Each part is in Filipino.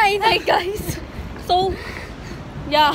Hi guys. So, yeah.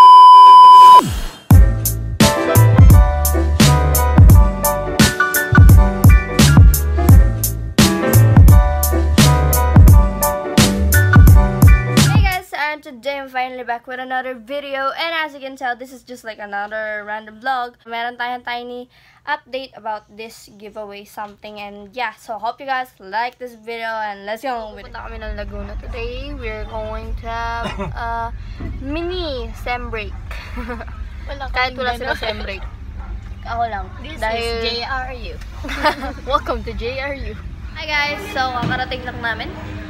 Today I'm finally back with another video, and as you can tell, this is just like another random vlog. Meron tayong tiny update about this giveaway something, and yeah, so hope you guys like this video, and let's go. Pupunta kami ng Laguna today. We're going to have a mini sem break. Kahit wala sila sem break, ako lang. This is JRU. Welcome to JRU. Hi guys, so kakarating lang namin.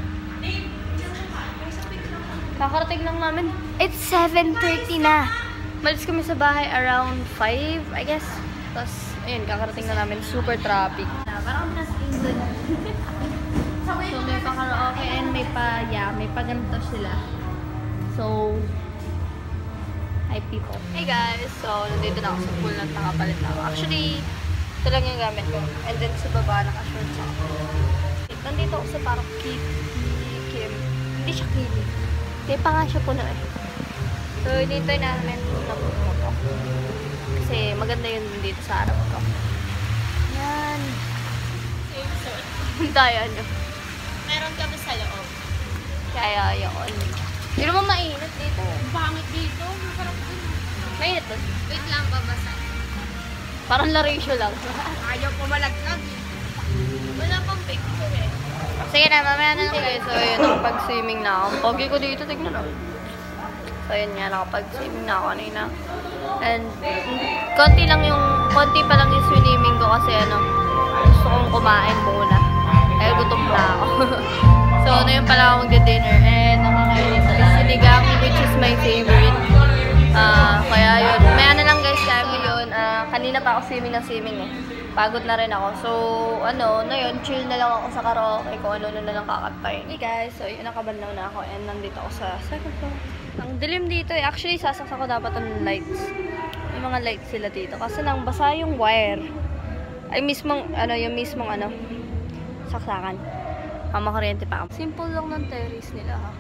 It's 7:30 na. Malis kami sa bahay around 5, I guess. Tapos, ayun, kakarating na namin. Super traffic. Parang nasa England. So, may pa-karaoke and may pa-ganito sila. So, hi people. Hey guys! So, nandito na ako sa pool ng nakapalit na ako. Actually, ito lang yung gamit ko. And then, sa baba, naka-shorts ako. Nandito ako sa parang Kim. Hindi siya Kimi. Kaya pa nga siya puno eh. So, hinihintay namin na puno ko. Kasi maganda yun dito sa harap ko. Yan. Hintayan nyo. Meron kami sa loob. Kaya yun. Hindi naman mainit dito. Pangit dito. Masarap din. Mainit doon. Wait lang, babasa. Parang larisyo lang. Ayaw pumalaglag eh. Wala pang picture eh. Sige na, mamaya na lang guys. So, yun, nakapag-swimming na ako. Pogi ko dito, tignan ako. So, yun nga, nakapag-swimming na ako kanina. And, konti pa lang yung swimming ko kasi, gusto kong kumain muna. Kaya gutom na ako. So, yun pala ako magda-dinner. And, nakakainin sa sinigang, which is my favorite. Kaya yun, maya na lang guys, kaya yun. Kanina pa ako swimming eh. Pagod na rin ako. So, na yun, chill na lang ako sa karaoke kung ano na lang kakantayin. Hey guys, so yun, nakabanlaw na ako and nandito ako sa second floor. Ang dilim dito eh. Actually, sasaksak ko dapat ng lights. May mga lights sila dito. Kasi nang basa yung wire. Ay, yung mismong saksakan. Makakuryente pa ako. Simple lang ng terrace nila ha.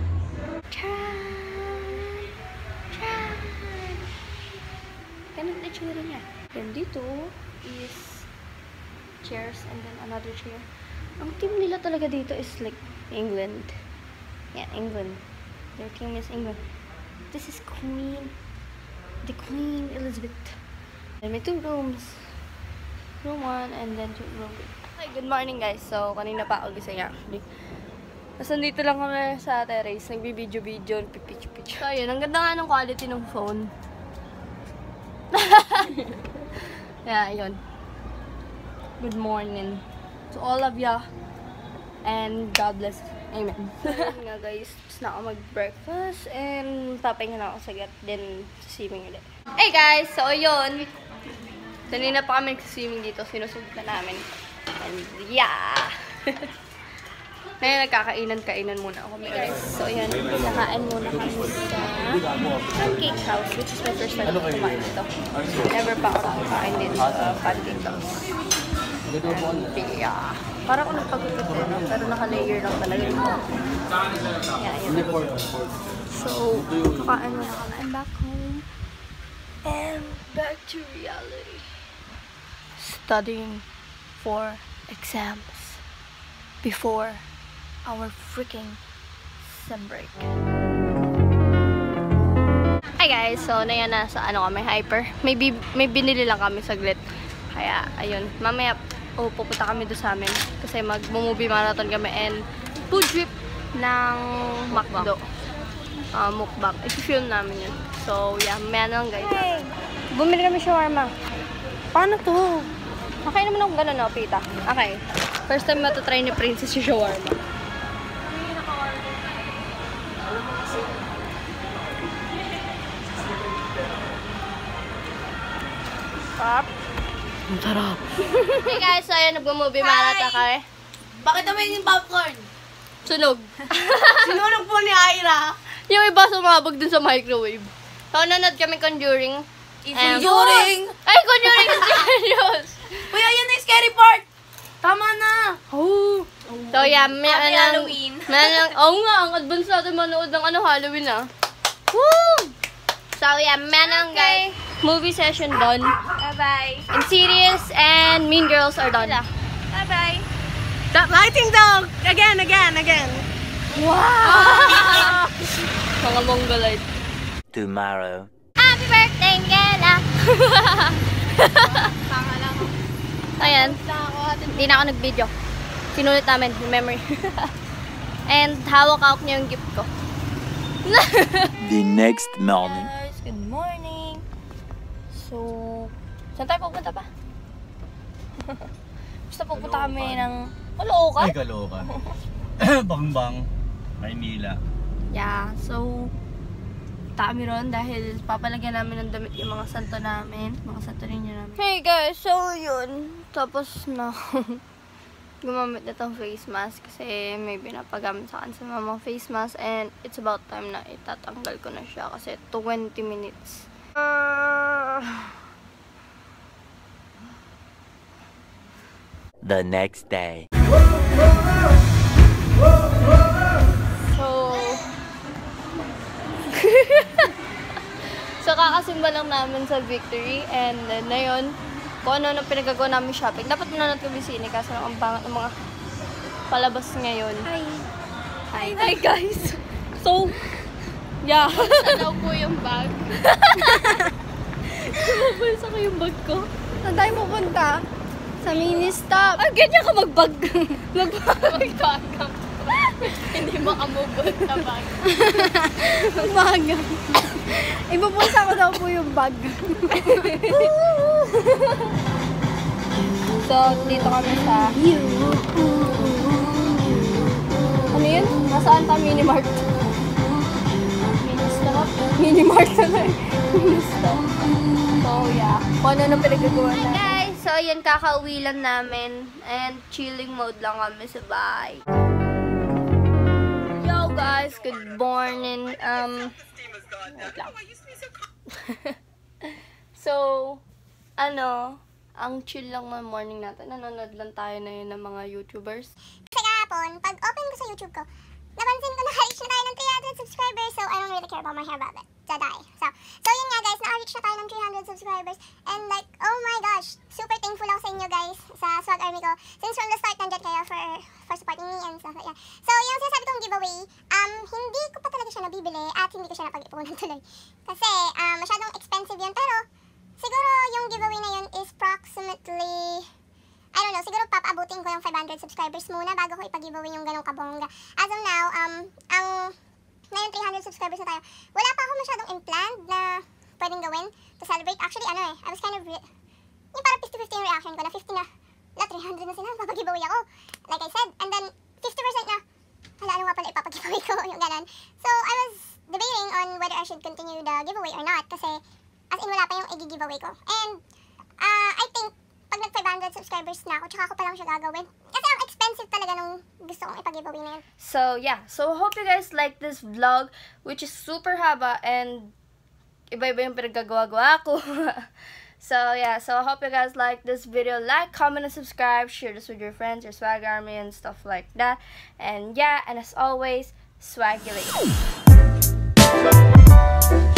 Ganun na tsura niya. Then dito is chairs and then another chair. Ang team nila talaga dito is like England. Yeah, England. Their team is England. This is the Queen Elizabeth. And may 2 rooms. Room 1 and then room 2. Hi, good morning guys. So, kanina pa ako gising actually. Tapos nandito lang kami sa terrace. Nagbibideo-video, pipicture. So, ayun. Ang ganda nga ng quality ng phone. Yeah, yun. Good morning to all of ya. And God bless. Amen. Yun nga guys. Tapos na ako mag-breakfast. And papahinga na ako sagad. Then, swimming ulit. Hey guys! So, yun. Kanina pa kami nag-swimming dito. Sinusubok na namin. And, yeah! Ngayon, nagkakainan muna ako. Hey guys, so yan, nakain muna kami sa Pancake House, which is my first time kumain dito. Never pa ako kumain dito sa Pancake House. And, yeah. Parang ako nagpagupit din, pero naka-layer lang talaga dito. Yeah, yun. So, kakain muna kami. I'm back home. And back to reality. Studying for exams before our freaking sem break. Hi guys, so na yan na sa kami, Hyper. May binili lang kami saglit. Kaya ayun, mamaya pupunta kami doon sa amin kasi mag-movie marathon kami and food trip ng McDo. Mukbang. I-film namin yun. So yeah, mamaya na lang guys. Hey! Bumili kami shawarma. Paano to? Okay naman ako gano'n, no, pita. Okay. First time matatry ni Princess yung shawarma. Sarap. Ang sarap. Hey guys, so ayan, nag-movie marathon kami. Bakit naman yung popcorn? Sunog. Sinunog po ni Ira. Yung iba sumabog dun sa microwave. So, nanood kami Conjuring. Conjuring! Ay, Conjuring is serious! Kuya, yan na yung scary part! Tama na! Oh! So yeah, Happy Halloween. Oo nga, ang advance natin manood ng Halloween Woo! So yeah, guys. Movie session done. Bye-bye. And series and Mean Girls are done. Bye-bye. That lighting though! Again. Wow! Mga Mongolite. Tomorrow. Happy birthday, Gela! Pangalan ko. Ayan. Hindi na ako nag-video. Sinulit namin yung memory. And hawak niya yung gift ko. The next morning. Guys, good morning. So, saan tayo pupunta pa? Basta pupunta kami ng Caloocan. Ay, Caloocan. Bangbang, Maynila. Yeah, so kami ron dahil papalagyan namin ng damit yung mga santo namin, mga santo ninyo namin. Hey guys, so yun. Tapos na gumamit na tong face mask kasi may binapagamit sa akin sa mamang face mask and it's about time na itatanggal ko na siya kasi 20 minutes. The next day. So, kakasimba lang namin sa Victory and then na yun, kung ano pinagagawa namin shopping. Dapat manonood kami sine kasi ang pangat ng mga palabas ngayon. Hi guys! So, yeah. Ano po yung bag? Mabulsa ko yung bag ko. Saan tayo pupunta? Sa mini-stop. Ganyan ka mag-bag. Magkakam. Hindi makamubot na bag. Baga. Ibubulsa ko daw po yung bag. So, dito kami sa ano yun? Nasaan ta? Minimart. Mini-stop? Minimart na lang. Mini-stop. So, yeah. Kung ano nang pinagagawa na. Guys, so ayan, kakauwi lang namin. And chilling mode lang kami sa bahay. Yo guys, good morning. Wait lang. So, ang chill lang ng morning natin. Nanonood lang tayo na yun ng mga YouTubers. Kasi kahapon, pag open ko sa YouTube ko, napansin ko na-reach na tayo ng 300 subscribers, so I don't really care about my hair about it. Daday. So yun nga guys, na-reach na tayo ng 300 subscribers. And like, oh my gosh, super thankful ako sa inyo guys, sa Swag Army ko. Since from the start, nandyan kayo for supporting me and stuff like that. So yung sinasabi kong giveaway, hindi ko pa talaga siya nabibili at hindi ko siya napag-ipunan tuloy. Kasi masyadong expensive yun, pero siguro yung giveaway na yun is approximately, I don't know, siguro papaabutin ko yung 500 subscribers muna bago ko ipag-giveaway yung ganong kabongga. As of now, ngayon 300 subscribers na tayo. Wala pa ako masyadong in-plan na pwedeng gawin to celebrate. Actually, I was kind of, yung parang 50-50 yung reaction ko na 50 na, 300 na sila, papag-giveaway ako. Like I said, and then 50% na, hala, ano nga pala ipapag-giveaway ko, yung ganon. So, I was debating on whether I should continue the giveaway or not kasi as in wala pa yung i-giveaway ko. And I think pag nag 500 subscribers na ako, tsaka ako pa lang siya gagawin. Kasi ang expensive talaga nung gusto kong ipag-giveaway na yun. So, yeah. So, hope you guys like this vlog, which is super haba and iba-iba yung pinagagawa-gawa ko. So, yeah. So, I hope you guys like this video. Like, comment, and subscribe. Share this with your friends, your Swag Army, and stuff like that. And, yeah. And as always, swagulate.